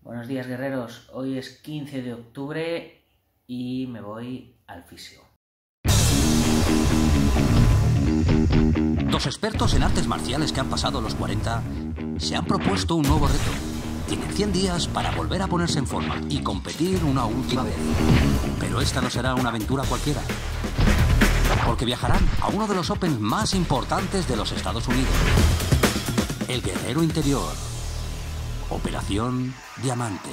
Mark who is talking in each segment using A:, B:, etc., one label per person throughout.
A: Buenos días, guerreros. Hoy es 15 de octubre y me voy al fisio.
B: Dos expertos en artes marciales que han pasado los 40 se han propuesto un nuevo reto. Tienen 100 días para volver a ponerse en forma y competir una última vez. Pero esta no será una aventura cualquiera, porque viajarán a uno de los Opens más importantes de los Estados Unidos. El Guerrero Interior. Operación Diamante.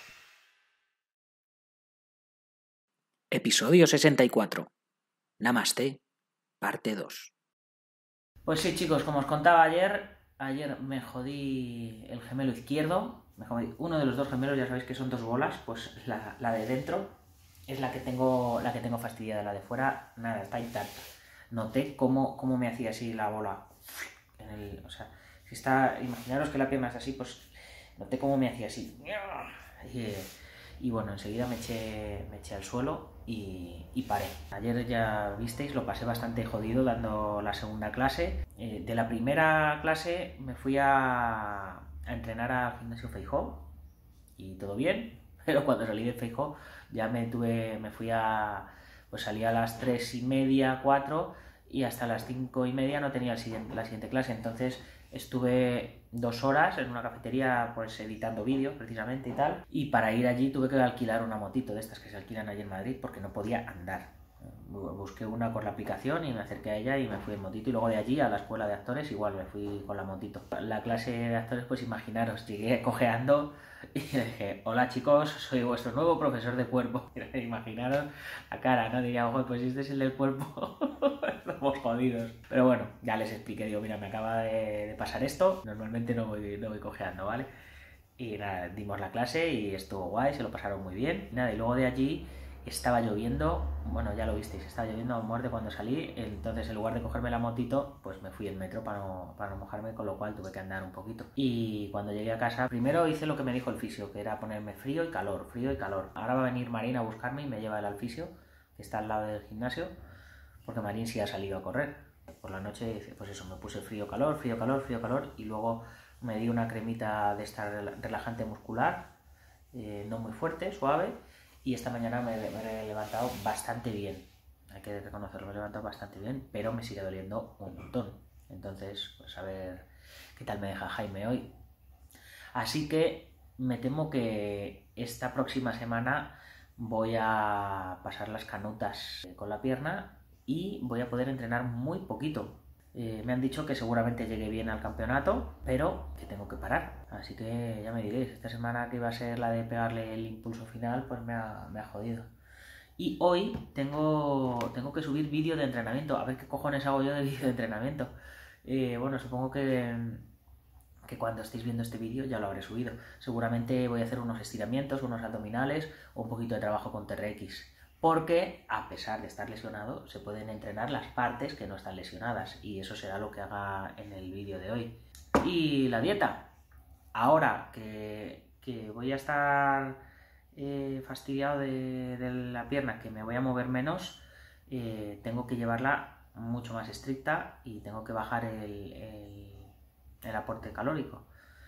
C: Episodio 64. Namaste, parte 2.
A: Pues sí, chicos, como os contaba ayer me jodí el gemelo izquierdo. Me jodí uno de los dos gemelos, ya sabéis que son dos bolas, pues la de dentro es la que tengo fastidiada, la de fuera, nada, está intacta. Noté cómo me hacía así la bola. O sea, si está, imaginaros que la pierna es así, pues noté cómo me hacía así. Y bueno, enseguida me eché al suelo y paré. Ayer ya visteis, lo pasé bastante jodido dando la segunda clase. De la primera clase me fui a entrenar al gimnasio Feijóo y todo bien, pero cuando salí de Feijóo ya salí a las 3:30, 4 y hasta las 5:30 no tenía la siguiente clase, entonces estuve 2 horas en una cafetería pues editando vídeos precisamente y tal, y para ir allí tuve que alquilar una motito de estas que se alquilan allí en Madrid porque no podía andar. Busqué una por la aplicación y me acerqué a ella y me fui en motito, y luego de allí a la escuela de actores igual me fui con la motito. La clase de actores, pues imaginaros, llegué cojeando y le dije: hola chicos, soy vuestro nuevo profesor de cuerpo. Imaginaros la cara, ¿no? Diría: ojo, pues si este es el del cuerpo, estamos jodidos. Pero bueno, ya les expliqué, digo: mira, me acaba de pasar esto, normalmente no voy cojeando, ¿vale? Y nada, dimos la clase y estuvo guay, se lo pasaron muy bien. Nada, y luego de allí estaba lloviendo, bueno, ya lo visteis, estaba lloviendo a muerte cuando salí, entonces en lugar de cogerme la motito, pues me fui en metro para no mojarme, con lo cual tuve que andar un poquito. Y cuando llegué a casa, primero hice lo que me dijo el fisio, que era ponerme frío y calor, frío y calor. Ahora va a venir Marín a buscarme y me lleva él al fisio, que está al lado del gimnasio, porque Marín sí ha salido a correr. Por la noche, pues eso, me puse frío, calor, frío, calor, frío, calor, y luego me di una cremita de esta relajante muscular, no muy fuerte, suave. Y esta mañana me he levantado bastante bien, hay que reconocerlo, me he levantado bastante bien, pero me sigue doliendo un montón. Entonces, pues a ver qué tal me deja Jaime hoy. Así que me temo que esta próxima semana voy a pasar las canutas con la pierna y voy a poder entrenar muy poquito. Me han dicho que seguramente llegue bien al campeonato, pero que tengo que parar. Así que ya me diréis, esta semana que iba a ser la de pegarle el impulso final, pues me ha jodido. Y hoy tengo que subir vídeo de entrenamiento. A ver qué cojones hago yo de vídeo de entrenamiento. Bueno, supongo que cuando estéis viendo este vídeo ya lo habré subido. Seguramente voy a hacer unos estiramientos, unos abdominales o un poquito de trabajo con TRX. Porque, a pesar de estar lesionado, se pueden entrenar las partes que no están lesionadas, y eso será lo que haga en el vídeo de hoy. Y la dieta. Ahora que voy a estar fastidiado de la pierna, que me voy a mover menos, tengo que llevarla mucho más estricta y tengo que bajar el aporte calórico.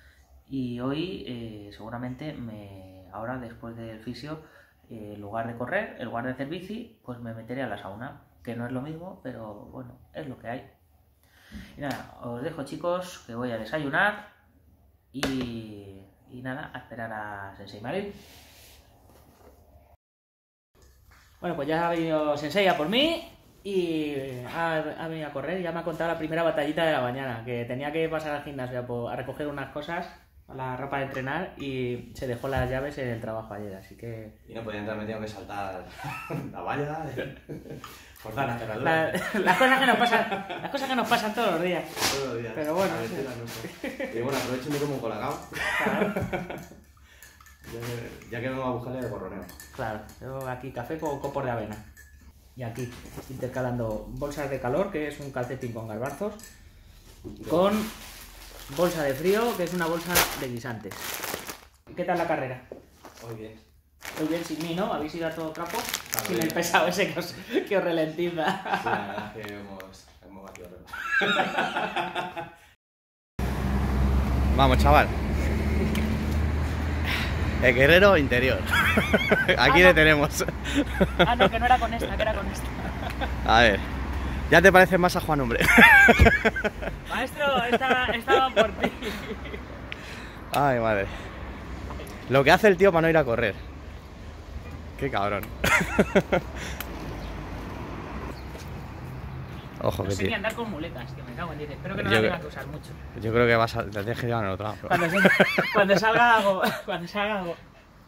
A: Y hoy seguramente ahora después del fisio, en lugar de correr, en lugar de hacer bici, pues me meteré a la sauna, que no es lo mismo, pero bueno, es lo que hay. Y nada, os dejo, chicos, que voy a desayunar y nada, a esperar a Sensei Marín. Bueno, pues ya ha venido Sensei a por mí y ha venido a correr. Ya me ha contado la primera batallita de la mañana, que tenía que pasar al gimnasio a recoger unas cosas, a la ropa de entrenar, y se dejó las llaves en el trabajo ayer, así que...
D: Y no podía entrar, me tengo que saltar la valla, forzar la cerradura.
A: Las cosas que nos pasan todos los días.
D: Todos los días.
A: Pero bueno,
D: y bueno, aprovecho y me como un colacao.
A: Claro.
D: Ya que vengo a buscarle el gorroneo.
A: Claro, yo aquí café con copos de avena. Y aquí, intercalando bolsas de calor, que es un calcetín con garbanzos, con bolsa de frío, que es una bolsa de guisantes. ¿Qué tal la carrera?
D: Muy bien.
A: Muy bien, sin mí, ¿no? ¿Habéis ido a todo trapo?
D: Claro,
A: Sin el pesado ese que os ralentiza.
D: Sí, la verdad es que hemos batido récord. Vamos, chaval.
E: El guerrero interior. Aquí le tenemos.
A: Ah, no, que no era con esta, que era con esta.
E: A ver, ya te pareces más a Juan Hombre.
A: Maestro, estaba por ti.
E: Ay, madre. Lo que hace el tío para no ir a correr. Qué cabrón. Ojo,
A: No
E: que
A: sé ni
E: tío.
A: andar con muletas, tío, me cago en 10. Espero que no
E: Yo
A: la
E: creo-
A: tenga que usar mucho.
E: Yo creo que te tienes que llevar en el otro lado.
A: Cuando salga hago. Cuando salga hago.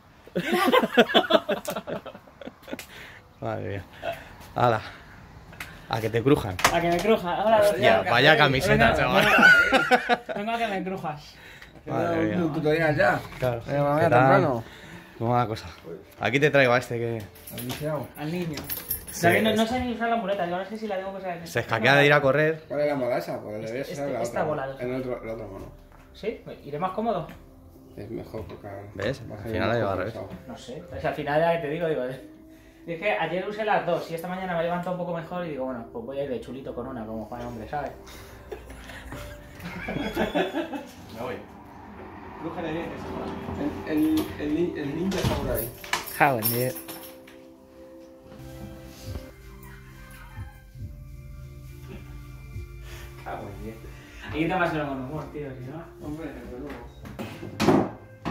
E: Madre mía. Hala. A que te crujan.
A: A que me cruja. Hola,
E: Ya, vaya camiseta, chaval.
A: Venga, que me crujas.
E: Madre mía.
F: Un tutorial ya.
E: Claro.
F: Venga, mañana
E: ¿Qué tal?
F: temprano.
E: ¿Cómo va la cosa? Aquí te traigo a este que
F: Al liceo.
A: Al niño.
E: Sí.
A: David, no sé ni usar la muleta, yo no sé si la tengo que usar en
E: se escaquea de ir a correr.
F: ¿Cuál es la mala esa? Pues deberías usar la
A: esta
F: otra.
A: bola.
F: En la otra mano.
A: ¿Sí? ¿Iré más cómodo?
F: Es mejor porque...
E: ¿Ves?
F: va a
E: Al
F: ser
E: final la
F: mejor
E: lleva al revés.
F: pensado.
A: No sé. Pues al final ya que te digo, dije, ayer usé las dos y esta mañana me he levantado un poco mejor y digo, bueno, pues voy a ir de chulito con una, como Juan Hombre, ¿sabes?
E: Me voy.
F: El ninja está por ahí.
A: Cago en 10. Cago en 10. Hay que tomárselo con humor, tío, si no.
F: Hombre, desde luego.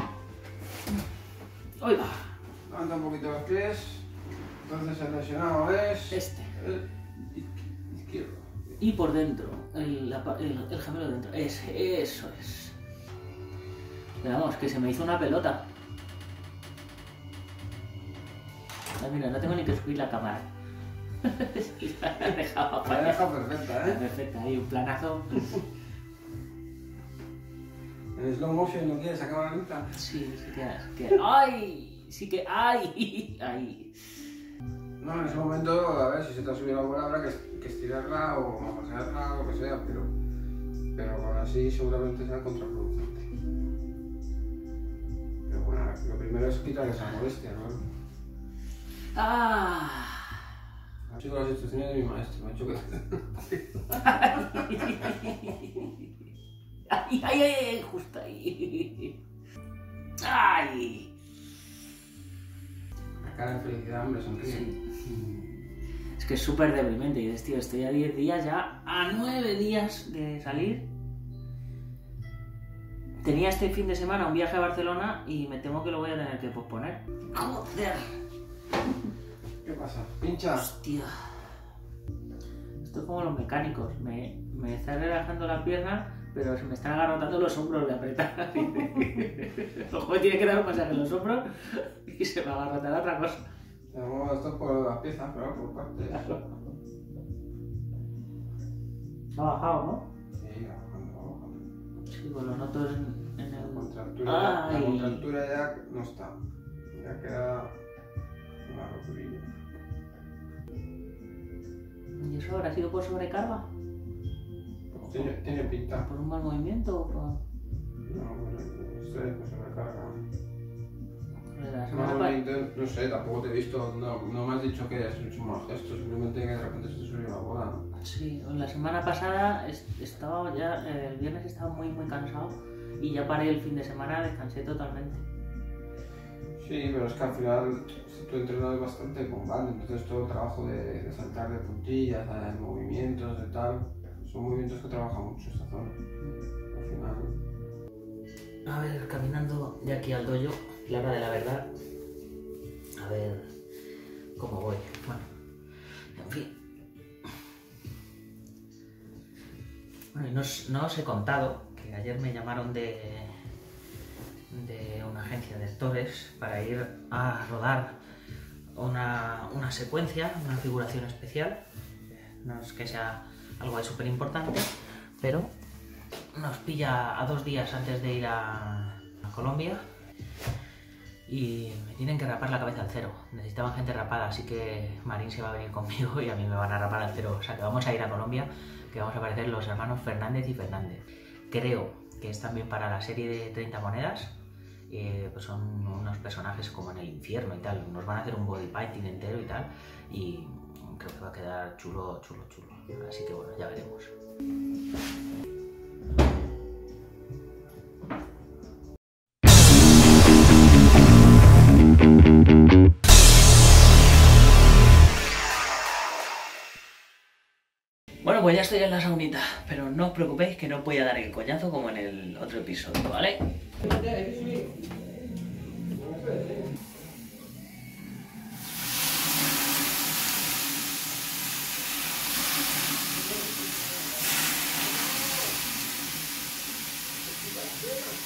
A: ¡Oiga!
F: Levanta un poquito los pies. Entonces el lesionado es...
A: Este.
F: El izquierdo.
A: Y por dentro, el gemelo dentro. Eso es. Pero vamos, que se me hizo una pelota. Ah, mira, no tengo ni que subir la cámara. La he dejado
F: La he
A: aparte.
F: dejado perfecta, ¿eh?
A: Perfecta, ahí un planazo.
F: En slow motion no quieres sacar la vista.
A: Sí, sí que... ¡Ay! Sí que... ¡Ay! ¡Ay!
F: No, en ese momento, a ver, si se te ha subido la bola habrá que estirarla o masajearla o lo que sea, pero aún así seguramente será contraproducente. Pero bueno, lo primero es quitar esa molestia, ¿no?
A: ¡Ah!
F: Sigo las instrucciones de mi maestro, me ha hecho que...
A: ¡Ay, ay, ay! Justo ahí. ¡Ay!
F: La cara de felicidad, hombre, sonríe.
A: Sí. Es que es súper deprimente. Y dices, tío, estoy a 10 días ya, a 9 días de salir. Tenía este fin de semana un viaje a Barcelona y me temo que lo voy a tener que posponer. ¡Joder!
F: ¿Qué pasa? ¿Pincha?
A: Hostia. Esto es como los mecánicos. Me está relajando la pierna, pero se me están agarrotando los hombros de apretar. Ojo, tiene que dar un masaje en los hombros y se me agarrotará otra cosa.
F: Tenemos esto por las piezas, pero por partes.
A: Ha bajado, ¿no?
F: Sí, bajando.
A: Sí, pues lo noto en
F: La
A: el...
F: contractura,
A: Ay.
F: la contractura ya no está. Ya queda una roturilla.
A: ¿Y eso habrá sido por sobrecarga?
F: Tiene pinta.
A: ¿Por un mal movimiento? ¿O por...
F: No, bueno, esto es pues sobrecarga.
A: La
F: No,
A: semana
F: no sé, tampoco te he visto, no me has dicho que has hecho un mal gesto, simplemente que de repente se te subió la bola, ¿no?
A: Sí, la semana pasada estaba ya, el viernes estaba muy cansado y ya paré el fin de semana, descansé totalmente.
F: Sí, pero es que al final tu entreno es bastante bombante, entonces todo el trabajo de saltar de puntillas, de movimientos, de tal, son movimientos que trabajan mucho esta zona. Al final...
A: A ver, caminando de aquí al dojo, la hora de la verdad, a ver cómo voy. Bueno, en fin. Bueno, y no os he contado que ayer me llamaron de una agencia de actores para ir a rodar una secuencia, una figuración especial. No es que sea algo de súper importante, pero nos pilla a 2 días antes de ir a Colombia y me tienen que rapar la cabeza al cero. Necesitaban gente rapada, así que Marín se va a venir conmigo y a mí me van a rapar al cero. O sea que vamos a ir a Colombia, que vamos a aparecer los hermanos Fernández y Fernández. Creo que es también para la serie de 30 monedas. Pues son unos personajes como en el infierno y tal. Nos van a hacer un body painting entero y tal. Y creo que va a quedar chulo. Así que bueno, ya veremos. Bueno, pues ya estoy en la saunita, pero no os preocupéis que no voy a dar el coñazo como en el otro episodio, ¿vale?